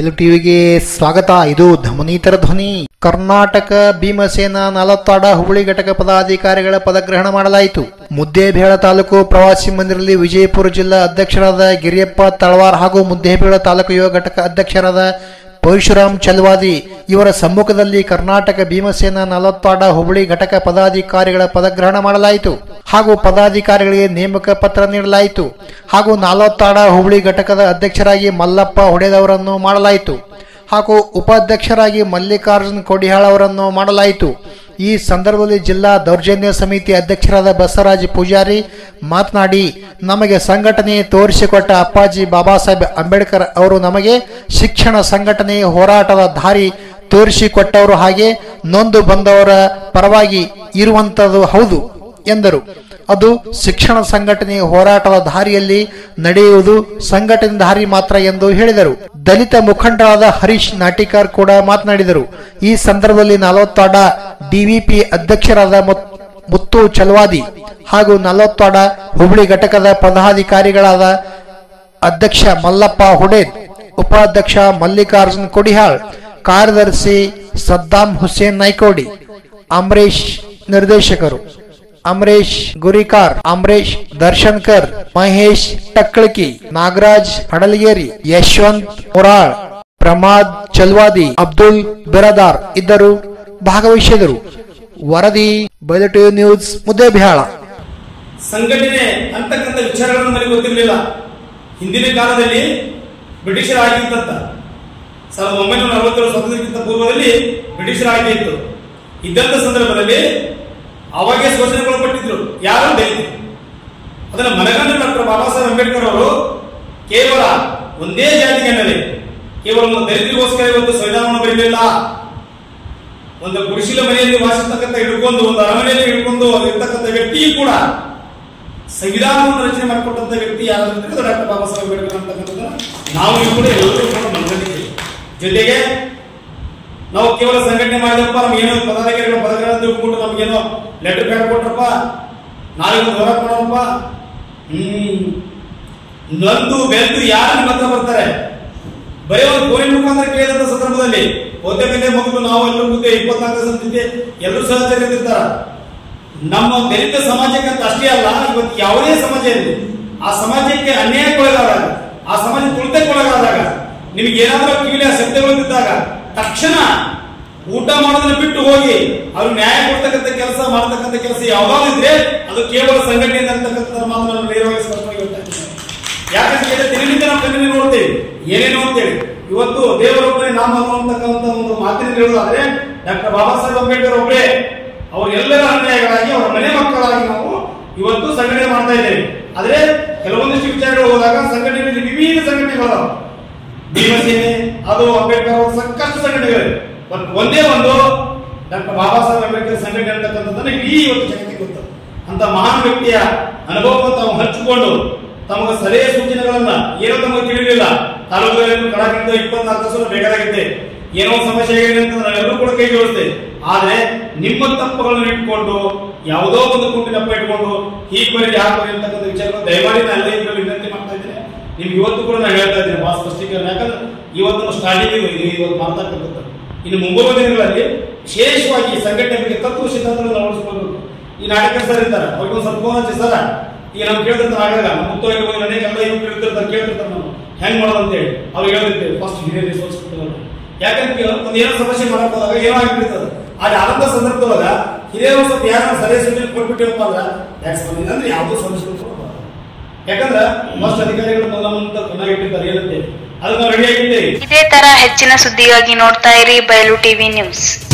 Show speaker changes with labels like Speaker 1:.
Speaker 1: ಬಯಲು ಟಿವಿಗೆ ಸ್ವಾಗತ. ಇದು ಧಮನೀತರ ಧ್ವನಿ. ಕರ್ನಾಟಕ ಭೀಮಸೇನಾ 40 ಹುಬ್ಬಳ್ಳಿ ಘಟಕ ಪದಾಧಿಕಾರಿಗಳ ಪದಗ್ರಹಣ ಮಾಡಲಾಯಿತು. ಮುದ್ದೇಬೇಳ ತಾಲೂಕು ಪ್ರವಾಸಿ ಮಂದಿರದಲ್ಲಿ ವಿಜಯಪುರ ಜಿಲ್ಲಾ ಅಧ್ಯಕ್ಷರಾದ ಗಿರಿಯಪ್ಪ ತಳವಾರ್ ಹಾಗೂ ಮುದ್ದೇಬೇಳ ತಾಲೂಕು ಯುವ ಘಟಕ ಅಧ್ಯಕ್ಷರಾದ ಪರಶುರಾಮ್ ಚಲವಾದಿ ಇವರ ಸಮ್ಮುಖದಲ್ಲಿ ಕರ್ನಾಟಕ ಭೀಮಸೇನಾ 40 ಹುಬ್ಬಳ್ಳಿ ಘಟಕ ಪದಾಧಿಕಾರಿಗಳ ಪದಗ್ರಹಣ ಮಾಡಲಾಯಿತು ಹಾಗೂ ಪದಾಧಿಕಾರಿಗಳಿಗೆ ನೇಮಕ ಪತ್ರ ನೀಡಲಾಯಿತು ಹಾಗೂ 40 ಹುಬ್ಬಳ್ಳಿ ಘಟಕದ ಅಧ್ಯಕ್ಷರಾಗಿ ಮಲ್ಲಪ್ಪ ಹೊಡೆದವರನ್ನು ಮಾಡಲಾಯಿತು ಹಾಗೂ ಉಪಾಧ್ಯಕ್ಷರಾಗಿ ಮಲ್ಲಿಕಾರ್ಜುನ್ ಕೊಡಿಹಾಳ್ ಅವರನ್ನು ಮಾಡಲಾಯಿತು. ಈ ಸಂದರ್ಭದಲ್ಲಿ ಜಿಲ್ಲಾ ದೌರ್ಜನ್ಯ ಸಮಿತಿ ಅಧ್ಯಕ್ಷರಾದ ಬಸವರಾಜ ಪೂಜಾರಿ ಮಾತನಾಡಿ, ನಮಗೆ ಸಂಘಟನೆ ತೋರಿಸಿಕೊಟ್ಟ ಅಪ್ಪಾಜಿ ಬಾಬಾ ಸಾಹೇಬ್ ಅಂಬೇಡ್ಕರ್ ಅವರು ನಮಗೆ ಶಿಕ್ಷಣ ಸಂಘಟನೆ ಹೋರಾಟದ ದಾರಿ ತೋರಿಸಿಕೊಟ್ಟವರು, ಹಾಗೆ ನೊಂದು ಬಂದವರ ಪರವಾಗಿ ಇರುವಂತದ್ದು ಹೌದು ಎಂದರು. ಅದು ಶಿಕ್ಷಣ ಸಂಘಟನೆ ಹೋರಾಟದ ದಾರಿಯಲ್ಲಿ ನಡೆಯುವುದು ಸಂಘಟನೆ ದಾರಿ ಮಾತ್ರ ಎಂದು ಹೇಳಿದರು. ದಲಿತ ಮುಖಂಡರಾದ ಹರೀಶ್ ನಾಟಿಕರ್ ಕೂಡ ಮಾತನಾಡಿದರು. ಈ ಸಂದರ್ಭದಲ್ಲಿ 40 ಡಿವಿಪಿ ಅಧ್ಯಕ್ಷರಾದ ಮುತ್ತು ಚಲವಾದಿ ಹಾಗೂ 40 ಹುಬ್ಬಳ್ಳಿ ಘಟಕದ ಪದಾಧಿಕಾರಿಗಳಾದ ಅಧ್ಯಕ್ಷ ಮಲ್ಲಪ್ಪ ಹುಡೇದ್, ಉಪಾಧ್ಯಕ್ಷ ಮಲ್ಲಿಕಾರ್ಜುನ್ ಕೊಡಿಹಾಳ್, ಕಾರ್ಯದರ್ಶಿ ಸದ್ದಾಂ ಹುಸೇನ್ ನಾಯ್ಕೋಡಿ, ಅಮರೇಶ್ ನಿರ್ದೇಶಕರು ಅಮರೇಶ್ ಗುರಿಕಾರ್, ಅಮರೇಶ್ ದರ್ಶನ್ಕರ್, ಮಹೇಶ್ ಟಕ್ಕಳಕಿ, ನಾಗರಾಜ್ ಹಡಲಗೇರಿ, ಯಶವಂತ್ ಮೊರಾಳ್, ಪ್ರಮಾದ್ ಚಲ್ವಾದಿ, ಅಬ್ದುಲ್ ಬಿರಾದಾರ್ ಇದ್ದರು ಭಾಗವಹಿಸಿದರು. ವರದಿ ಬಯಲು ಟಿವಿ ನ್ಯೂಸ್, ಮುದ್ದೇಬಿಹಾಳ.
Speaker 2: ಸಂಘಟನೆ ಅಂತಕ್ಕಂಥ ವಿಚಾರಗಳನ್ನು ನನಗೆ ಗೊತ್ತಿರಲಿಲ್ಲ. ಹಿಂದಿನ ಕಾಲದಲ್ಲಿ ಬ್ರಿಟಿಷರ ಆಳ್ವಿಕೆ ಇತ್ತ. 1940 ಸ್ವಾತಂತ್ರ್ಯಕ್ಕಿಂತ ಪೂರ್ವದಲ್ಲಿ ಬ್ರಿಟಿಷರ ಆಳ್ವಿಕೆ ಇತ್ತು. ಇದ್ದಂತ ಸಂದರ್ಭದಲ್ಲಿ ಅವಾಗೆ ಸೂಚನೆಗಳು ಕೊಟ್ಟಿದ್ರು, ಯಾರು ದಲಿತರು. ಅದನ್ನ ಮನಗಂಡು ಡಾಕ್ಟರ್ ಬಾಬಾ ಸಾಹೇಬ್ ಅಂಬೇಡ್ಕರ್ ಅವರು ಕೇವಲ ಒಂದೇ ಜಾತಿಗೆ ಅನ್ನದೇ ಕೇವಲ ಒಂದು ದಲಿತರಿಗೋಸ್ಕರ ಇವತ್ತು ಸಂವಿಧಾನವನ್ನು ಬರೀಲಿಲ್ಲ. ಒಂದು ಗುಡಿಸಿಲ ಮನೆಯಲ್ಲಿ ವಾಸಿಸ್ತಕ್ಕಂಥ ಹಿಡ್ಕೊಂಡು, ಒಂದು ಅರಮನೆಯಲ್ಲಿ ಹಿಡ್ಕೊಂಡು ಇರ್ತಕ್ಕಂಥ ವ್ಯಕ್ತಿಯೂ ಕೂಡ ಸಂವಿಧಾನವನ್ನು ರಚನೆ ಮಾಡಿಕೊಟ್ಟಂತ ವ್ಯಕ್ತಿ ಯಾರಾದ್ರೂ ಡಾಕ್ಟರ್ ಬಾಬಾ ಸಾಹೇಬ್ ಅಂಬೇಡ್ಕರ್ ಅಂತಕ್ಕಂಥದ್ದನ್ನ ನಾವು ಕೂಡ ಎಲ್ಲರೂ ಕೂಡ ಮನಗಂಡಿದ್ದೇವೆ. ಜೊತೆಗೆ ನಾವು ಕೇವಲ ಸಂಘಟನೆ ಮಾಡಿದಪ್ಪ, ನಮ್ಗೆ ಏನೋ ಪದಾಧಿಕಾರಿಗಳ ಪದಗಳನ್ನು ತಿಳ್ಕೊಂಡು ನಮ್ಗೇನೋ ಲೆಟರ್ ಪ್ಯಾಡ್ ಕೊಟ್ರಪ್ಪ, ನಾಳೆ ಒಂದು ಹೊರ ಕೊಡೋಣಪ್ಪ, ನೊಂದು ಬೆಂದು ಯಾರು ನಿಮ್ಮ ಹತ್ರ ಬರ್ತಾರೆ? ಬರೀ ಒಂದು ಫೋನಿನ ಮುಖಾಂತರ ಕೇಳಿದಂತ ಸಂದರ್ಭದಲ್ಲಿ ಒದ್ದೆ ಮೇಲೆ ಮಗು ನಾವು ಎಲ್ಲರೂ ಮುಂದೆ 24 ಸಂತಿದ್ದೆ ಎಲ್ಲರೂ ಸಹಚರಿರ್ತಾರ. ನಮ್ಮ ದಲಿತ ಸಮಾಜಕ್ಕೆ ಅಂತ ಅಷ್ಟೇ ಅಲ್ಲ, ಇವತ್ತು ಯಾವುದೇ ಸಮಾಜ ಇರಲಿ, ಆ ಸಮಾಜಕ್ಕೆ ಅನ್ಯಾಯಕ್ಕೊಳಗಾದಾಗ, ಆ ಸಮಾಜ ತುಳಿತಕ್ಕೊಳಗಾದಾಗ, ನಿಮ್ಗೆ ಏನಾದ್ರೂ ಕಿವಿಯ ಶಬ್ದಗಳು ಬಿದ್ದಾಗ ತಕ್ಷಣ ಊಟ ಮಾಡೋದನ್ನ ಬಿಟ್ಟು ಹೋಗಿ ಅವ್ರು ನ್ಯಾಯ ಕೊಡ್ತಕ್ಕಂಥ ಕೆಲಸ ಮಾಡತಕ್ಕಂಥ ಕೆಲಸ ಯಾವ್ದಾದ್ರು ಇದ್ರೆ ಅದು ಕೇವಲ ಸಂಘಟನೆಯಿಂದ ಅಂತಕ್ಕಂಥ ಮಾತು ನಾನು ನೇರವಾಗಿ ಸ್ಪಷ್ಟವಾಗಿ ಹೇಳ್ತಾ. ಯಾಕಂದ್ರೆ ದಿನದಿಂದ ನಾವು ಕಣ್ಣಿನ ನೋಡ್ತೇವೆ ಏನೇನು ಅಂತೇಳಿ. ಇವತ್ತು ದೇವರೊಬ್ಬರೇ ನಾಮ ಅನ್ನುವಂತಕ್ಕಂಥ ಒಂದು ಮಾತಿನ ಹೇಳೋದಾದ್ರೆ ಡಾಕ್ಟರ್ ಬಾಬಾ ಸಾಹೇಬ್ ಅಂಬೇಡ್ಕರ್ ಒಬ್ಬರೇ, ಅವರೆಲ್ಲರ ಅನ್ಯಾಯಗಳಾಗಿ ಅವರ ಮನೆ ಮಕ್ಕಳಾಗಿ ನಾವು ಇವತ್ತು ಸಂಘಟನೆ ಮಾಡ್ತಾ ಇದ್ದೇವೆ. ಆದ್ರೆ ಕೆಲವೊಂದಿಷ್ಟು ವಿಚಾರಗಳು ಹೋದಾಗ ಸಂಘಟನೆಯಲ್ಲಿ ವಿವಿಧ ಸಂಘಟನೆಗಳು, ಭೀಮಸೇನೆ, ಅದು ಅಂಬೇಡ್ಕರ್ ಅವರ ಸಾಕಷ್ಟು ಸಂಘಟನೆಗಳಿವೆ. ಒಂದೇ ಒಂದು ಡಾಕ್ಟರ್ ಬಾಬಾ ಸಾಹೇಬ್ ಅಂಬೇಡ್ಕರ್ ಸಂಘಟನೆ ಅಂತಕ್ಕಂಥದ್ದನ್ನ ಇಡೀ ಇವತ್ತು ಜಗತ್ತಿಗೆ ಗೊತ್ತು. ಅಂತ ಮಹಾನ್ ವ್ಯಕ್ತಿಯ ಅನುಭವವನ್ನು ತಾವು ಹಂಚಿಕೊಂಡು ತಮಗೆ ಸಲಹೆ ಸೂಚನೆಗಳನ್ನ ಏನೋ ತಮಗೆ ತಿಳಿಲಿಲ್ಲ, ತಾಲೂಕುಗಳಲ್ಲಿ ಕಡಾಕಿಂದ 24 ತಾಸು ಬೇಕಾಗಿತ್ತೆ, ಏನೋ ಸಮಸ್ಯೆ ಆಗಿದೆ ಅಂತ ನಾವೆಲ್ಲರೂ ಕೂಡ ಕೈ ಜೋಡಿಸ್ತೇವೆ. ಆದ್ರೆ ನಿಮ್ಮ ತಪ್ಪುಗಳನ್ನು ಇಟ್ಕೊಂಡು ಯಾವುದೋ ಒಂದು ಕುಂಟಿನಪ್ಪ ಇಟ್ಕೊಂಡು ಹೀಗೆ ಬರೀ ಯಾಕೆ ಬರೀ ಅಂತಕ್ಕಂಥ ವಿಚಾರಗಳು ದಯಮಾಡಿ ನಾನು ಎಲ್ಲ ವಿನಂತಿ ಮಾಡ್ತಾ ಇದ್ದೇನೆ. ನಿಮ್ಗೆ ಇವತ್ತು ಕೂಡ ನಾನು ಹೇಳ್ತಾ ಇದ್ದೇನೆ ಬಹಳ ಸ್ಪಷ್ಟೀಕರಣ. ಯಾಕಂದ್ರೆ ಇವತ್ತು ಸ್ಟಾರ್ಟಿಂಗ್ ಇವತ್ತು ಮಾತಾಡ್ತಕ್ಕಂಥ ಇನ್ನು ಮುಂಬರುವ ದಿನಗಳಲ್ಲಿ ವಿಶೇಷವಾಗಿ ಸಂಘಟನೆ ಬಗ್ಗೆ ತತ್ವ ಸಿದ್ಧಾಂತಗಳನ್ನು ಅಳವಡಿಸಿಕೊಳ್ಳಬೇಕು. ಈ ನಾಟಕ ಸರ್ ಇರ್ತಾರೆ, ಅವ್ರಿಗೆ ಒಂದು ಸ್ವಲ್ಪ ಸರ ಈಗ ನಾವು ಕೇಳ್ತಿರ್ತಾರೆ, ಆಗಲ್ಲ ನಮ್ಮ ಮುತ್ತೋಗಿ ಹೋಗಿ ಅನೇಕ ಎಲ್ಲ ಇವ್ರು ಇರ್ತಿರ್ತಾರೆ, ಕೇಳ್ತಿರ್ತಾರೆ ನಾವು ಹೆಂಗ್ ಮಾಡೋದು ಅಂತೇಳಿ ಅವ್ರಿಗೆ ಹೇಳಿರ್ತೇವೆ ಫಸ್ಟ್ ಹಿರಿಯ ರಿಸೋರ್ಸ್ ಕೊಟ್ಟಿದ್ದಾರೆ. ಯಾಕಂದ್ರೆ ಒಂದು ಏನೋ ಸಮಸ್ಯೆ ಮಾಡಕ್ ಹೋದಾಗ ಏನೋ ಆಗಿಬಿಡ್ತದೆ. ಆದ್ರೆ ಆದಂತ ಸಂದರ್ಭದೊಳಗ ಹಿರಿಯರು ಸ್ವಲ್ಪ ಯಾರು ಸಲಹೆ ಸೂಚನೆ ಕೊಟ್ಬಿಟ್ಟಿರಪ್ಪ ಅಂದ್ರೆ ಯಾವುದೋ ಸಮಸ್ಯೆ ಕೊಡಬಾರ್ದು. ಯಾಕಂದ್ರೆ ಮಸ್ಟ್ ಅಧಿಕಾರಿಗಳು ನಮ್ಮಂತ ಚೆನ್ನಾಗಿಟ್ಟಿರ್ತಾರೆ ಏನಂತೆ, ಅದನ್ನ ರೆಡಿ ಆಗಿದ್ದೇವೆ.
Speaker 3: ಇದೇ ತರ ಹೆಚ್ಚಿನ ಸುದ್ದಿಗಾಗಿ ನೋಡ್ತಾ ಇರಿ ಬಯಲು ಟಿವಿ ನ್ಯೂಸ್.